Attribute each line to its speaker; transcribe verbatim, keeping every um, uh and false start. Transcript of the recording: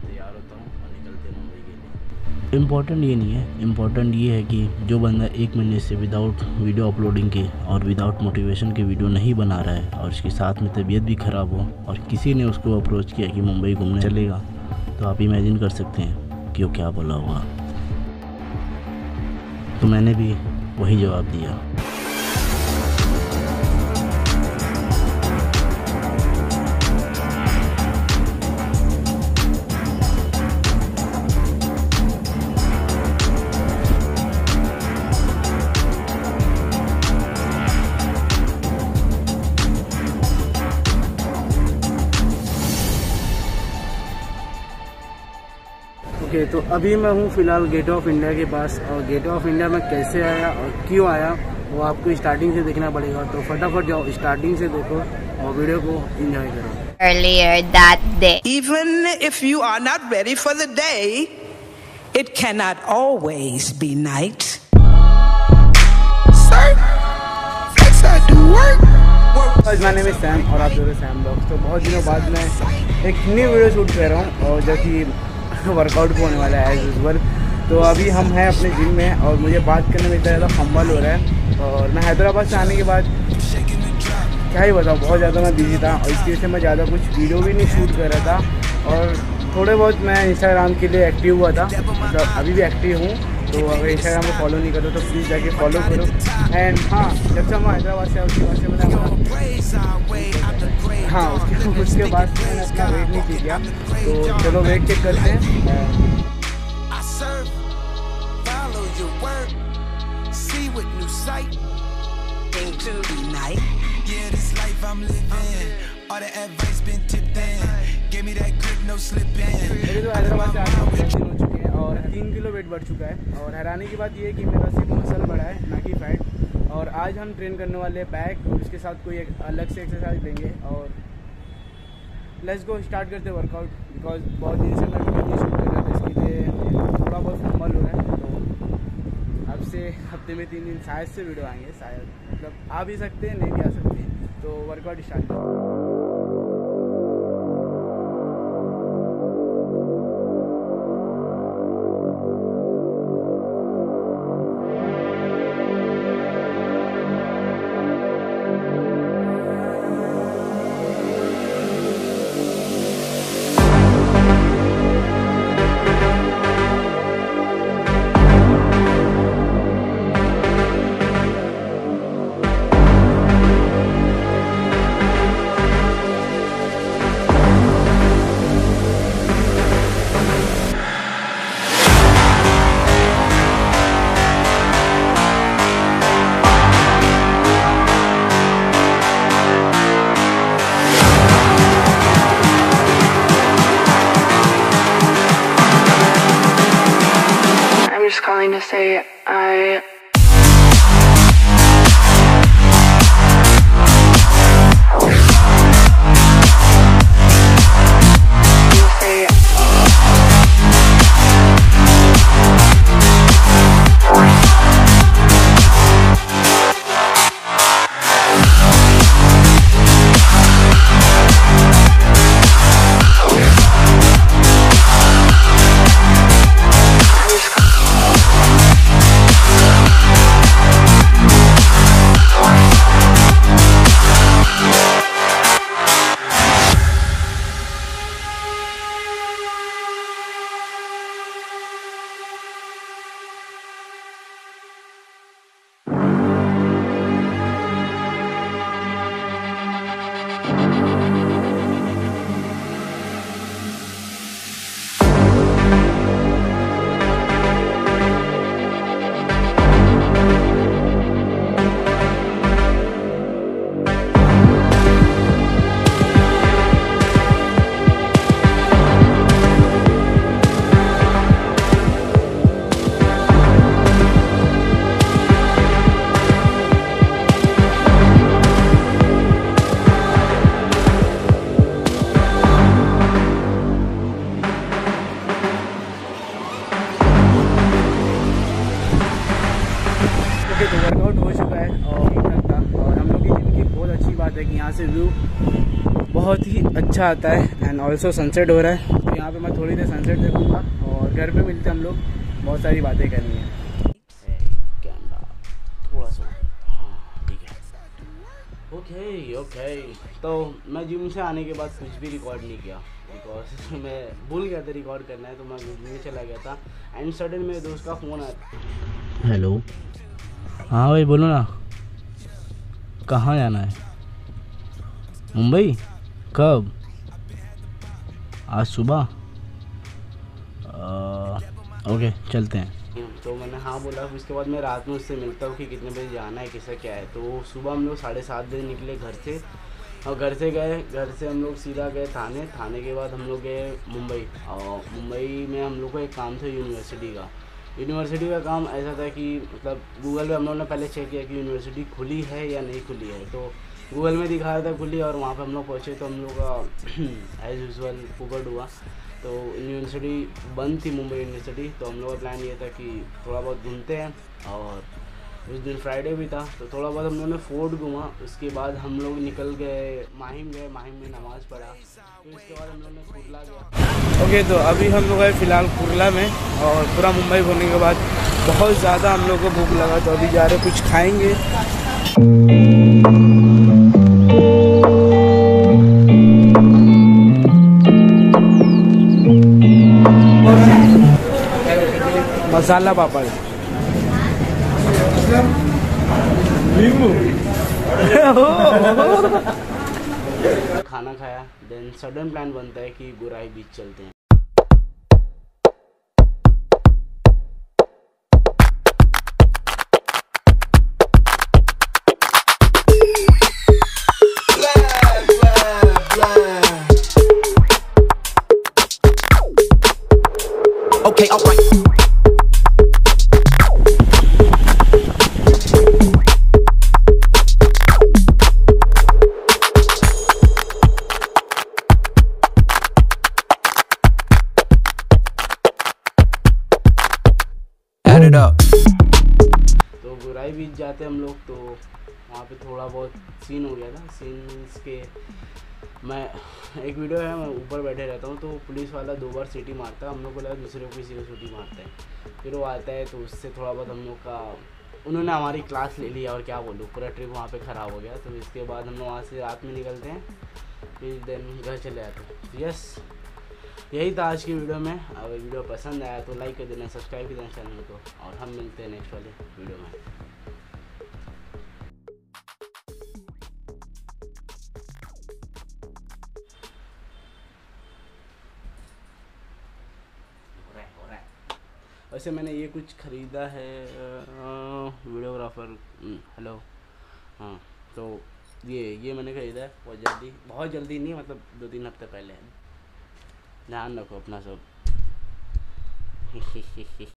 Speaker 1: तैयार होता हूँ और निकलते हैं मुंबई के लिए।
Speaker 2: इम्पॉर्टेंट ये नहीं है, इम्पॉर्टेंट ये है कि जो बंदा एक महीने से विदाउट वीडियो अपलोडिंग के और विदाउट मोटिवेशन के वीडियो नहीं बना रहा है और उसके साथ में तबीयत भी ख़राब हो और किसी ने उसको अप्रोच किया कि मुंबई घूमने चलेगा, तो आप इमेजिन कर सकते हैं कि वो क्या बोला होगा। तो मैंने भी वही जवाब दिया।
Speaker 3: ओके okay, तो अभी मैं हूँ फ़िलहाल गेट ऑफ इंडिया के पास, और गेट ऑफ इंडिया में कैसे आया और क्यों आया वो आपको स्टार्टिंग से देखना पड़ेगा। तो फटाफट जाओ, स्टार्टिंग से देखो और वीडियो को एंजॉय करो।
Speaker 4: Earlier that day.
Speaker 5: Even if you are not ready for the day, it cannot always be night. Sir, flex I do work.
Speaker 3: My name is Sam और आप देख रहे हैं सैम ब्लॉग्स। तो बहुत दिनों बाद मैं एक न्यू वीडियो शूट कर रहा हूँ और जो कि वर्कआउट होने वाला है एज यूजुअल। तो अभी हम हैं अपने जिम में और मुझे बात करने में इतना ज़्यादा फंबल हो रहा है, और मैं हैदराबाद से आने के बाद क्या ही बताऊँ, बहुत ज़्यादा मैं बिजी था और इसकी वजह से मैं ज़्यादा कुछ वीडियो भी नहीं शूट कर रहा था। और थोड़े बहुत मैं इंस्टाग्राम के लिए एक्टिव हुआ था, मतलब अभी भी एक्टिव हूँ। तो अगर इंस्टाग्राम को फॉलो नहीं करो तो प्लीज़ जाके फॉलो करो। एंड हाँ, जब से हम हैदराबाद से उसके बाद से मैंने हाँ उसके उसके बाद से मैंने अपना वेट नहीं किया। तो चलो वेट चेक करते हैं। मेरे तो हैदराबाद से आने में बहुत दिन हो चुके हैं और तीन किलो वेट बढ़ चुका है। और हैरानी की बात यह है कि मेरा सिर्फ मसल बढ़ा है, ना कि फैट। और आज हम ट्रेन करने वाले हैं बैक और उसके साथ कोई एक अलग से एक्सरसाइज लेंगे। और लेट्स गो, स्टार्ट करते हैं वर्कआउट। बिकॉज बहुत दिन से मैं वीडियो शूट कर रहा था, इसके लिए थोड़ा बहुत फॉर्मल हो रहा है। तो अब से हफ्ते में तीन दिन शायद से वीडियो आएंगे, शायद मतलब आ भी सकते हैं, नहीं भी आ सकते हैं। तो वर्कआउट स्टार्ट करते हैं।
Speaker 6: Just calling to say I
Speaker 3: तो वर्कआउट हो चुका है और ठीक ठाक था। और हम लोग की जिम की बहुत अच्छी बात है कि यहाँ से व्यू बहुत ही अच्छा आता है एंड ऑल्सो सनसेट हो रहा है। तो यहाँ पे मैं थोड़ी देर सनसेट देखूँगा और घर पे मिलते हम लोग, बहुत सारी बातें करनी है।
Speaker 2: कैमरा थोड़ा सा, हाँ ठीक है, ओके ओके। तो मैं जिम से आने के बाद कुछ भी रिकॉर्ड नहीं किया बिकॉज मैं भूल गया था रिकॉर्ड करना है, तो मैं घूमने चला गया था एंड सडन मेरे दोस्त का फ़ोन आया। हेलो, हाँ भाई बोलो ना, कहाँ जाना है? मुंबई? कब? आज सुबह? ओके चलते हैं। तो मैंने हाँ बोला, उसके बाद मैं रात में उससे मिलता हूँ कि कितने बजे जाना है, किसका क्या है। तो सुबह हम लोग साढ़े सात बजे निकले घर से और घर से गए, घर से हम लोग सीधा गए थाने। थाने के बाद हम लोग गए मुंबई और मुंबई में हम लोग को एक काम था यूनिवर्सिटी का। यूनिवर्सिटी का काम ऐसा था कि मतलब गूगल पे हम लोगों ने पहले चेक किया कि यूनिवर्सिटी खुली है या नहीं खुली है, तो गूगल में दिखा रहा था खुली और वहाँ पे हम लोग पहुँचे तो हम लोग का एज़ यूजुअल फुकट हुआ। तो यूनिवर्सिटी बंद थी, मुंबई यूनिवर्सिटी। तो हम लोग का प्लान ये था कि थोड़ा बहुत घूमते हैं और उस दिन फ्राइडे भी था तो थोड़ा बहुत हम लोगों ने फोर्ट घूमा। उसके बाद हम लोग निकल गए माहिम गए, माहिम में नमाज़ पढ़ा। फिर उसके बाद हम लोग ने कुर्ला गया।
Speaker 3: ओके okay, तो अभी हम लोग हैं फ़िलहाल कुर्ला में और पूरा मुंबई घूमने के बाद बहुत ज़्यादा हम लोग को भूख लगा, तो अभी जा रहे कुछ खाएंगे। मसाला पापड़
Speaker 2: खाना खाया, देन सडन प्लान बनता है कि गुराई बीच चलते हैं।
Speaker 7: Okay, all right. Add it up.
Speaker 2: तो गुराई बीच जाते हम लोग, तो वहाँ पे थोड़ा बहुत सीन हो गया था। सीन्स के मैं एक वीडियो है, मैं ऊपर बैठे रहता हूँ तो पुलिस वाला दो बार सीटी मारता है, हम लोग को लगा दूसरे को किसी को सीटी मारता है। फिर वो आता है तो उससे थोड़ा बहुत हम लोग का, उन्होंने हमारी क्लास ले लिया और क्या बोलूँ, पूरा ट्रिप वहाँ पे ख़राब हो गया। तो इसके बाद हम लोग वहाँ से रात में निकलते हैं, फिर दिन घर चले आते हैं। यस, यही था आज की वीडियो में। अगर वीडियो पसंद आया तो लाइक कर देना, सब्सक्राइब कर देना चैनल को, और हम मिलते हैं नेक्स्ट वाले वीडियो में। वैसे मैंने ये कुछ ख़रीदा है, वीडियोग्राफर, हेलो, हाँ, तो ये ये मैंने ख़रीदा है बहुत जल्दी, बहुत जल्दी नहीं, मतलब दो तीन हफ्ते पहले। ध्यान रखो अपना सब।